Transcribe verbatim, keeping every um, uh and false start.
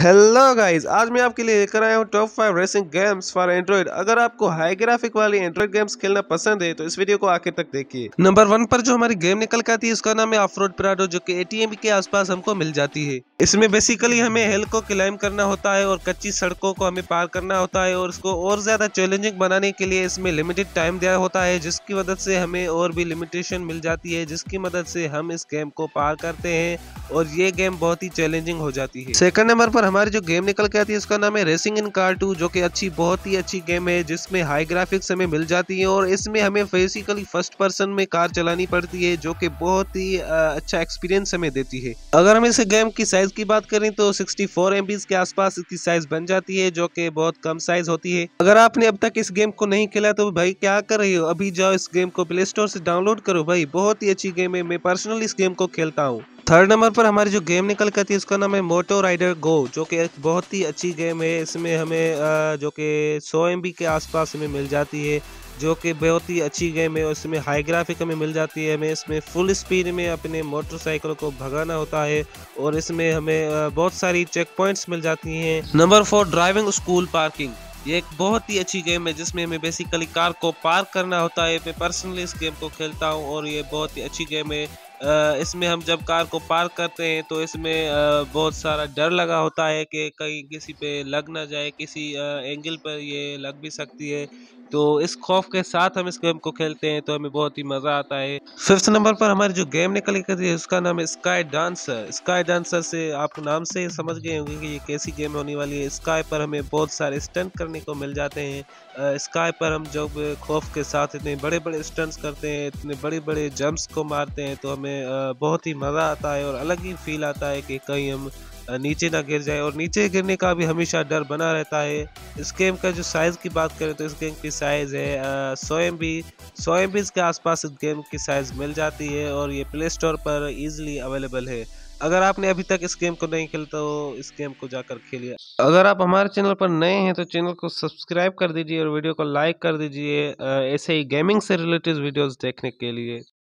Hello guys, आज मैं आपके लिए लेकर आया हूँ top five racing games for android. अगर आपको हाई ग्राफिक वाली एंड्रॉइड गेम्स खेलना पसंद है तो इस वीडियो को आखिर तक देखिए। नंबर वन पर जो हमारी गेम निकल के आती है उसका नाम है ऑफ रोड प्राडो, जो कि एटीएम के आसपास हमको मिल जाती है। इसमें बेसिकली हमें हिल को क्लाइम करना होता है और कच्ची सड़कों को हमें पार करना होता है, और इसको और ज्यादा चैलेंजिंग बनाने के लिए इसमें लिमिटेड टाइम दिया होता है, जिसकी मदद से हमें और भी लिमिटेशन मिल जाती है, जिसकी मदद से हम इस गेम को पार करते हैं और ये गेम बहुत ही चैलेंजिंग हो जाती है। सेकंड नंबर पर हमारी जो गेम निकल के आती है उसका नाम है रेसिंग इन कार टू, जो कि अच्छी बहुत ही अच्छी गेम है, जिसमें हाई ग्राफिक्स हमें मिल जाती है और इसमें हमें बेसिकली फर्स्ट पर्सन में कार चलानी पड़ती है, जो कि बहुत ही अच्छा एक्सपीरियंस हमें देती है। अगर हम इस गेम की साइज की बात करें तो सिक्सटी फोर एम बी के आसपास इसकी साइज बन जाती है, जो कि बहुत कम साइज होती है। अगर आपने अब तक इस गेम को नहीं खेला तो भाई क्या कर रही हो, अभी जाओ इस गेम को प्ले स्टोर से डाउनलोड करो भाई, बहुत ही अच्छी गेम है। मैं पर्सनली इस गेम को खेलता हूँ। थर्ड नंबर पर हमारी जो गेम निकल कर आती है उसका नाम है मोटो राइडर गो, जो कि एक बहुत ही अच्छी गेम है। इसमें हमें जो कि सौ एम बी के आसपास हमें मिल जाती है, जो कि बहुत ही अच्छी गेम है। और इसमें हाई ग्राफिक हमें मिल जाती है, हमें इसमें फुल स्पीड में अपने मोटरसाइकिल को भगाना होता है और इसमें हमें बहुत सारी चेक पॉइंट्स मिल जाती हैं। Number four driving school parking, ये एक बहुत ही अच्छी गेम है जिसमें हमें बेसिकली कार को पार्क करना होता है। मैं पर्सनली इस गेम को खेलता हूँ और ये बहुत ही अच्छी गेम है। इसमें हम जब कार को पार्क करते हैं तो इसमें बहुत सारा डर लगा होता है कि कहीं किसी पे लग ना जाए, किसी एंगल पर ये लग भी सकती है। तो इस खौफ के साथ हम इस गेम को खेलते हैं तो हमें बहुत ही मज़ा आता है। फिफ्थ नंबर पर हमारी जो गेम निकल करती है उसका नाम है स्काई डांसर। स्काई डांसर से आप नाम से समझ गए होंगे कि ये कैसी गेम होने वाली है। स्काई पर हमें बहुत सारे स्टंट करने को मिल जाते हैं। स्काई पर हम जब खौफ के साथ इतने बड़े बड़े स्टंट्स करते हैं, इतने बड़े बड़े जंप्स को मारते हैं तो हमें बहुत ही मज़ा आता है और अलग ही फील आता है कि कहीं हम नीचे ना गिर जाए, और नीचे गिरने का भी हमेशा डर बना रहता है। इस गेम का जो साइज़ की बात करें तो इस गेम की साइज़ है सौ एम बी सौ एम बी के आसपास इस गेम की साइज़ मिल जाती है और ये प्ले स्टोर पर इजीली अवेलेबल है। अगर आपने अभी तक इस गेम को नहीं खेला तो इस गेम को जाकर खेलिए। अगर आप हमारे चैनल पर नए हैं तो चैनल को सब्सक्राइब कर दीजिए और वीडियो को लाइक कर दीजिए ऐसे ही गेमिंग से रिलेटेड वीडियोस देखने के लिए।